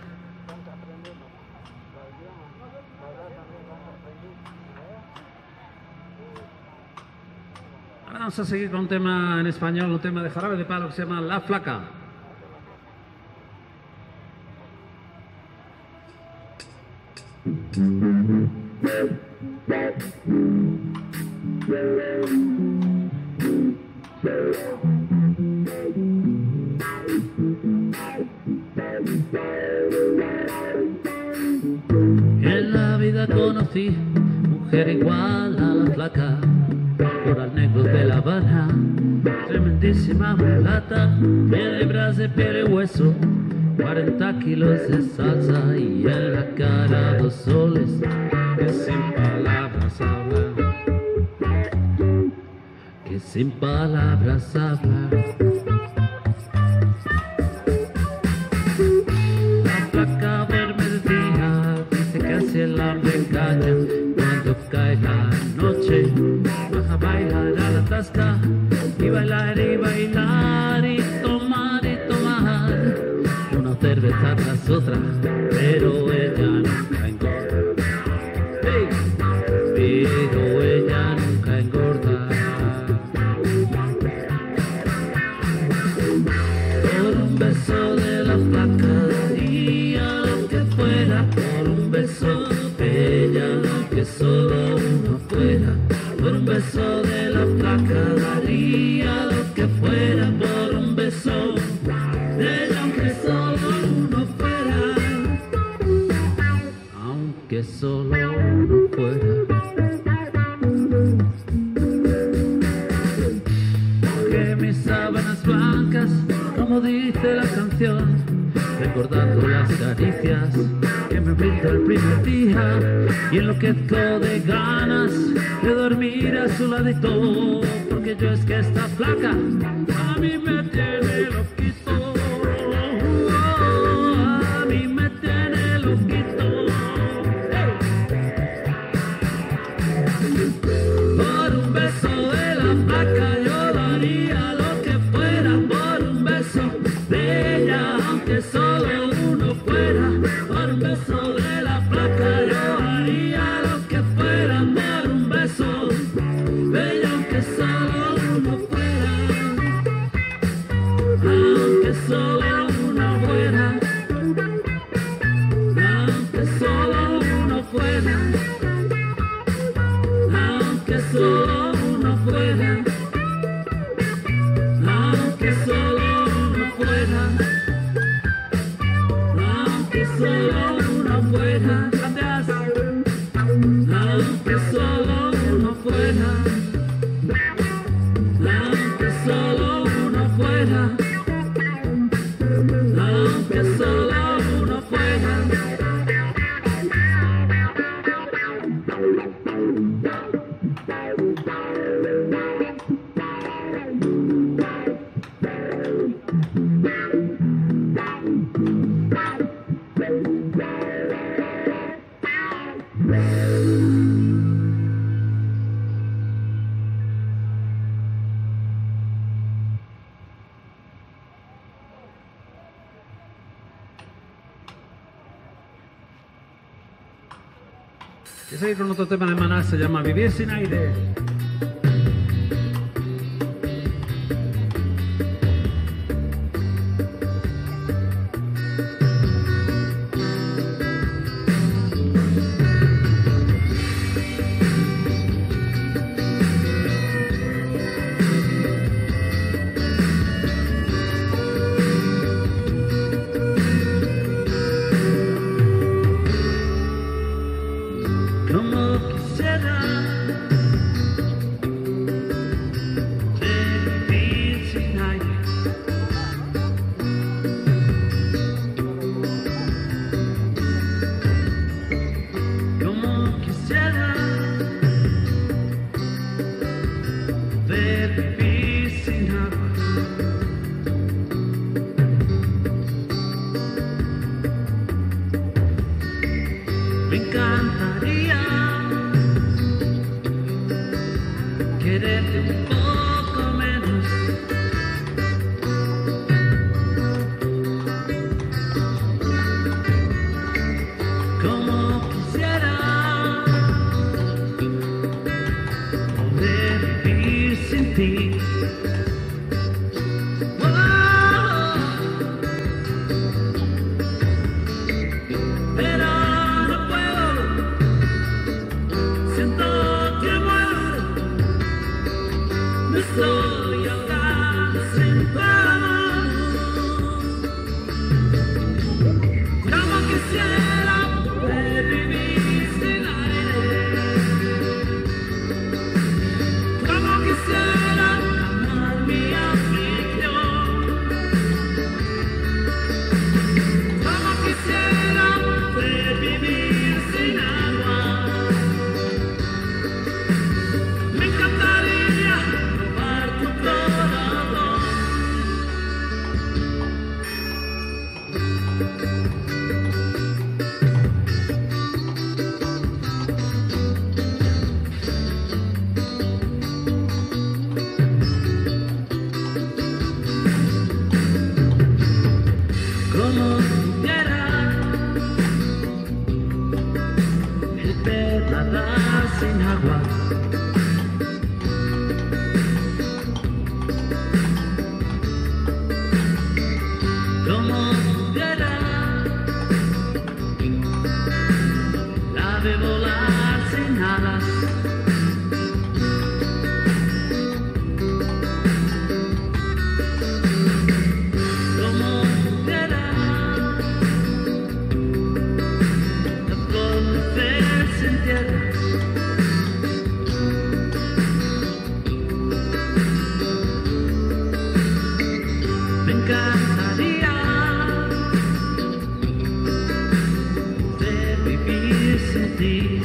Ahora vamos a seguir con un tema en español, un tema de Jarabe de Palo que se llama La Flaca. En la vida conocí mujer igual a la flaca, coral negro de La Habana, tremendísima mulata, 1.000 libras de piel y hueso, 40 kilos de salsa y en la cara 2 soles que sin palabras hablan, que sin palabras hablan. La flaca duerme de día, dice que así el hambre engaña. Cuando cae la noche, baja a bailar a la tasca y bailar y tomar una cerveza tras otra, pero ella nunca engorda. Hey, pero ella nunca engorda. Por un beso de la flaca daría lo que fuera, por un beso de ella aunque solo uno fuera, por un beso de la flaca daría lo que fuera, por un beso de ella aunque solo uno fuera, aunque solo uno fuera. Porque mis sábanas blancas, como dice la canción, recordando las caricias que me brindó el primer día, y enloquezco de ganas de dormir a su ladito, porque yo es que esta flaca a mí me tiene loquito, a mí me tiene loquito. Por un beso de la flaca yo daría lo que fuera, por un beso de ella aunque solo uno fuera, por un beso de la flaca yo haría lo que fuera, por un beso de ella aunque solo uno fuera, aunque solo uno fuera, aunque solo uno fuera, aunque solo uno fuera, aunque solo uno fuera, aunque solo uno fuera, gracias, aunque solo uno fuera, aunque solo uno fuera, aunque solo uno fuera. Y seguir con otro tema de Maná, se llama Vivir sin aire. Como quisiera vivir sin aire, como quisiera vivir sin agua, me encantaría quererte un poco menos, como quisiera poder vivir sin ti. Pero no puedo. estoy ahogando sin tu amor. Como quisiera poder vivir sin aire, como quisiera amar mi aflicción, como quisiera poder vivir sin agua. Me encantaría robar tu corazón. Como pudiera el pez nadar sin agua, como pudiera el ave volar sin alas, como pudiera la flor crecer sin tierra. Me encantaría poder vivir sin ti.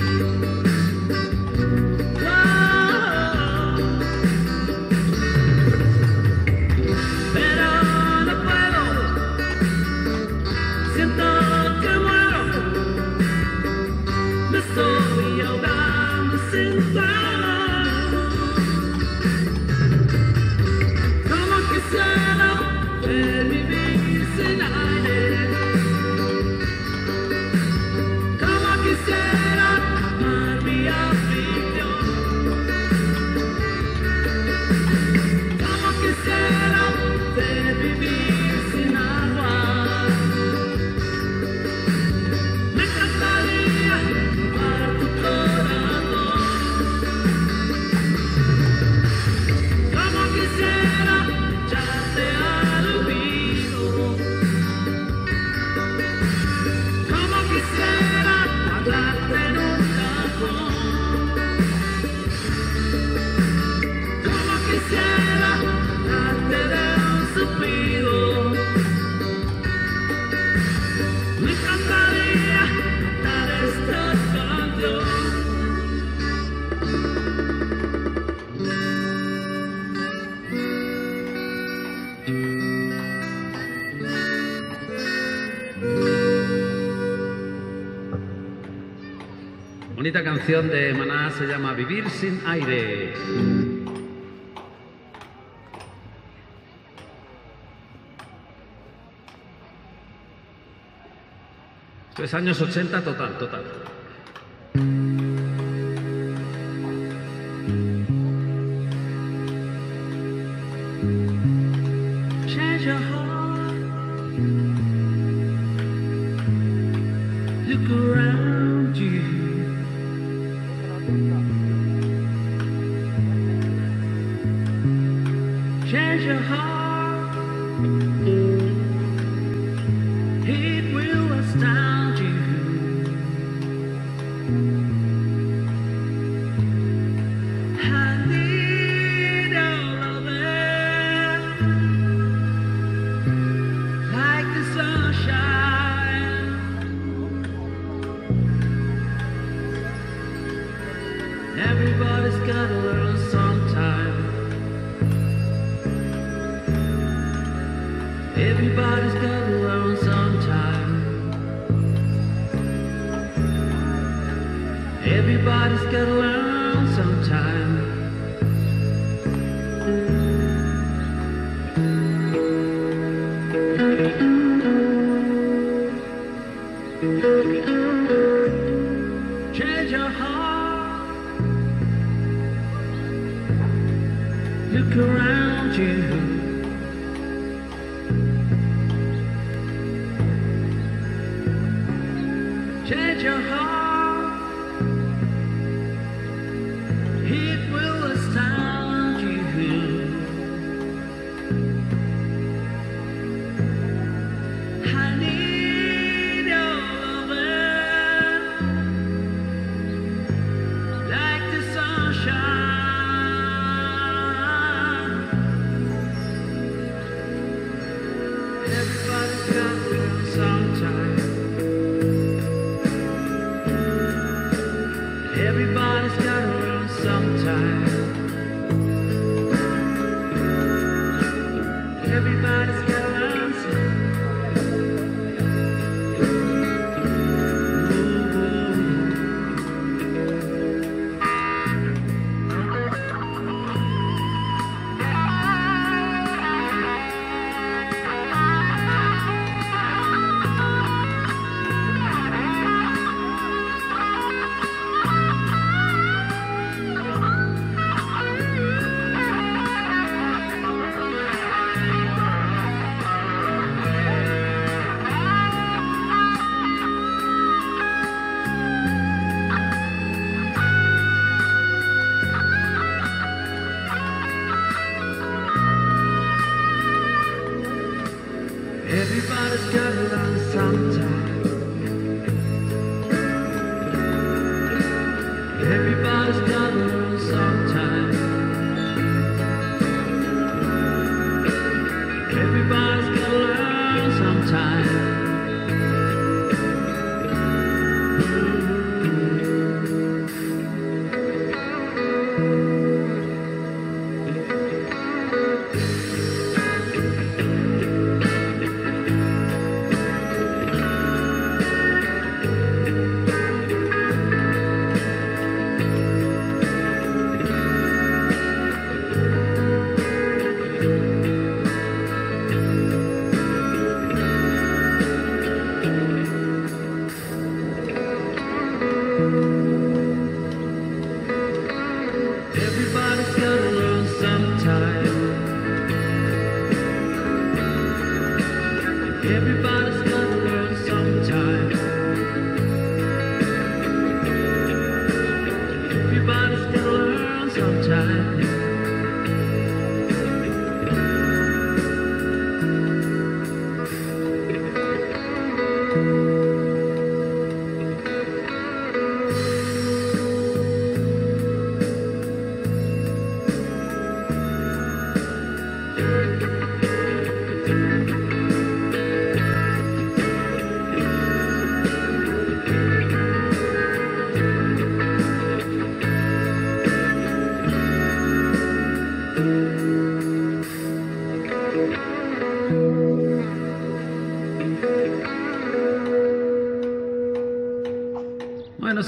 Pero no puedo, siento que muero, me estoy ahogando sin tu amor. Como quisiera poder vivir sin aire, como quisiera amar mi aflicción, como quisiera poder vivir sin agua. Me encantaría robar tu corazón, como quisiera echarte al olvido, como quisiera guardarte en un cajón, como quisiera darte de un suspiro. Me encantaría cantar esta canción. Bonita canción de Maná, se llama Vivir sin aire. Esto es años 80 total. Change your heart, look around you. Change your heart, it will astound you. I need all of it, like the sunshine. Everybody's gotta learn sometime. Everybody's gotta learn sometime. Everybody's gotta learn sometime. Change your heart, look around you. Change your heart, it will astound you.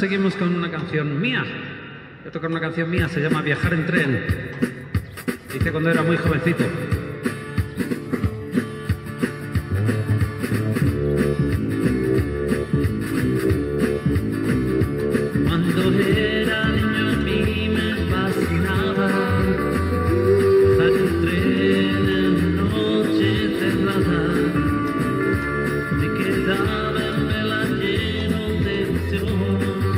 seguimos con una canción mía. Voy a tocar una canción mía, se llama Viajar en tren. Hice cuando era muy jovencito. Cuando era niño a mí me fascinaba viajar en tren en noche cerrada. Me quedaba en vela lleno de ilusión,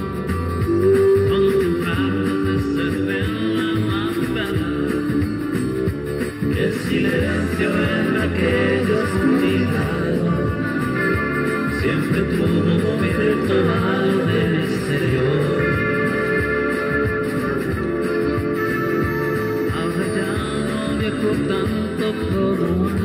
contemplando desde el tren la madrugada. El silencio en aquella oscuridad siempre tuvo cierto halo de exterior. Ahora ya no viajo tanto por un